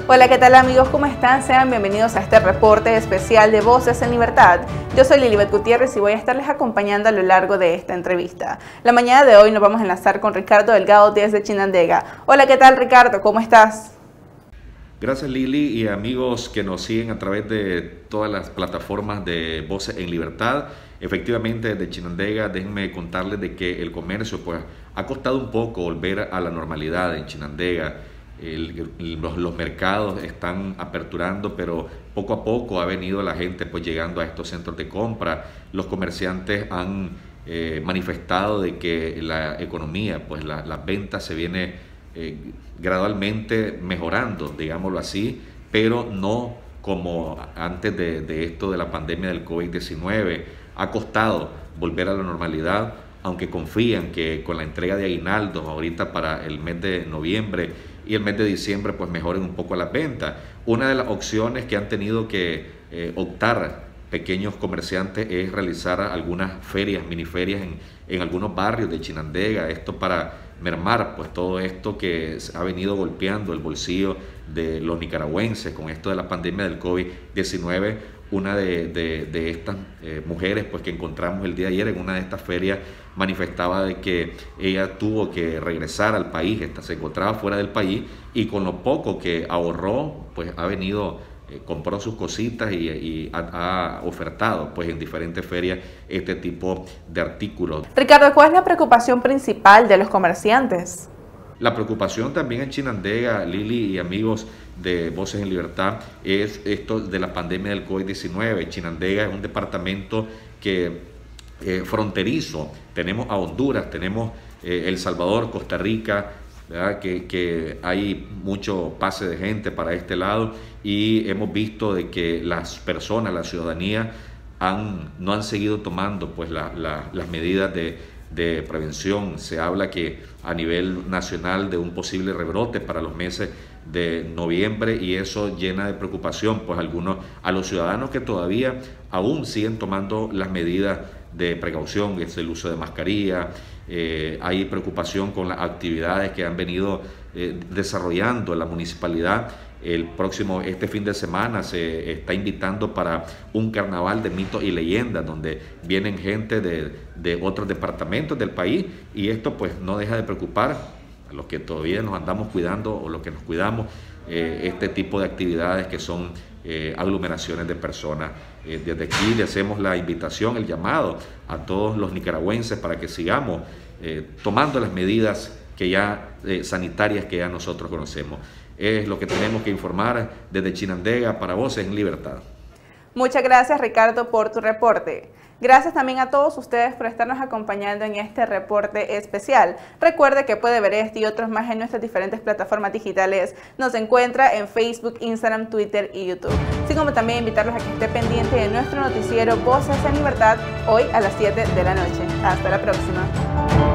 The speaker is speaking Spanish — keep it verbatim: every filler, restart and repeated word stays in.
Hola, ¿qué tal amigos? ¿Cómo están? Sean bienvenidos a este reporte especial de Voces en Libertad. Yo soy Lilibet Gutiérrez y voy a estarles acompañando a lo largo de esta entrevista. La mañana de hoy nos vamos a enlazar con Ricardo Delgado desde Chinandega. Hola, ¿qué tal Ricardo? ¿Cómo estás? Gracias Lili y amigos que nos siguen a través de todas las plataformas de Voces en Libertad. Efectivamente, desde Chinandega, déjenme contarles de que el comercio pues ha costado un poco volver a la normalidad en Chinandega. El, los, los mercados están aperturando, pero poco a poco ha venido la gente pues llegando a estos centros de compra. Los comerciantes han eh, manifestado de que la economía, pues la, las ventas se viene eh, gradualmente mejorando, digámoslo así, pero no como antes de, de esto de la pandemia del COVID diecinueve. Ha costado volver a la normalidad, aunque confían que con la entrega de aguinaldos ahorita para el mes de noviembre y el mes de diciembre pues mejoren un poco las ventas. Una de las opciones que han tenido que eh, optar pequeños comerciantes es realizar algunas ferias, miniferias en, en algunos barrios de Chinandega, esto para mermar pues todo esto que ha venido golpeando el bolsillo de los nicaragüenses con esto de la pandemia del COVID diecinueve. Una de, de, de estas eh, mujeres pues, que encontramos el día de ayer en una de estas ferias manifestaba de que ella tuvo que regresar al país, esta, se encontraba fuera del país y con lo poco que ahorró pues ha venido, eh, compró sus cositas y, y ha, ha ofertado pues en diferentes ferias este tipo de artículos. Ricardo, ¿cuál es la preocupación principal de los comerciantes? La preocupación también en Chinandega, Lili y amigos de Voces en Libertad, es esto de la pandemia del COVID diecinueve. Chinandega es un departamento que eh, fronterizo. Tenemos a Honduras, tenemos eh, El Salvador, Costa Rica, ¿verdad? Que, que hay mucho pase de gente para este lado y hemos visto de que las personas, la ciudadanía, han, no han seguido tomando pues, la, la, las medidas de de prevención. Se habla que a nivel nacional de un posible rebrote para los meses de noviembre y eso llena de preocupación pues algunos a los ciudadanos que todavía aún siguen tomando las medidas de precaución, es el uso de mascarilla. Eh, hay preocupación con las actividades que han venido eh, desarrollando la municipalidad. El próximo, este fin de semana se está invitando para un carnaval de mitos y leyendas donde vienen gente de, de otros departamentos del país y esto pues no deja de preocupar a los que todavía nos andamos cuidando o los que nos cuidamos eh, este tipo de actividades que son eh, aglomeraciones de personas. Eh, desde aquí le hacemos la invitación, el llamado a todos los nicaragüenses para que sigamos eh, tomando las medidas que ya eh, sanitarias que ya nosotros conocemos. Es lo que tenemos que informar desde Chinandega para Voces en Libertad. Muchas gracias Ricardo por tu reporte. Gracias también a todos ustedes por estarnos acompañando en este reporte especial. Recuerde que puede ver este y otros más en nuestras diferentes plataformas digitales. Nos encuentra en Facebook, Instagram, Twitter y YouTube. Así como también invitarlos a que esté pendiente de nuestro noticiero Voces en Libertad hoy a las siete de la noche. Hasta la próxima.